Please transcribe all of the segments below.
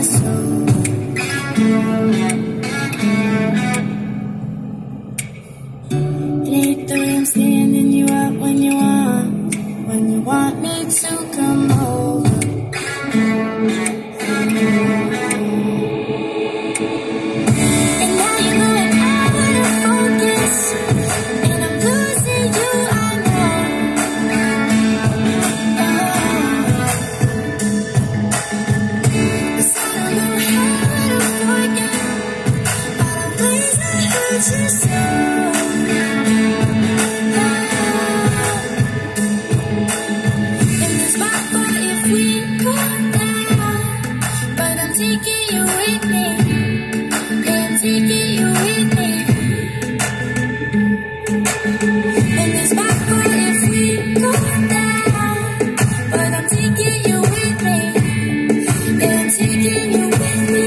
my soul. It ain't the way I'm standing you up when you want me to come over. And now you're going out of focus, and I'm losing you, I know. Cause I don't know how to forget all the ways I hurt you so. And it's my fault if we go down, but I'm taking you with me. I'm taking you with me. And it's my fault if we go down, but I'm taking you with me. I'm taking you with me.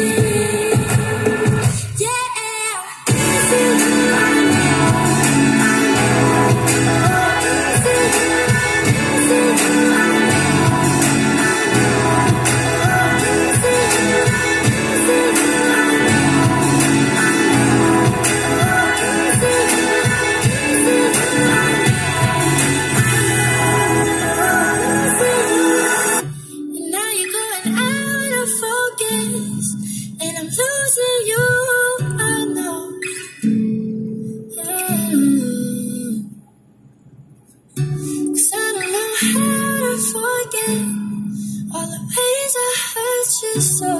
Yeah. And now you're going out of focus, and I'm losing you, I know. Cause I don't know how to forget all the ways I hurt you so.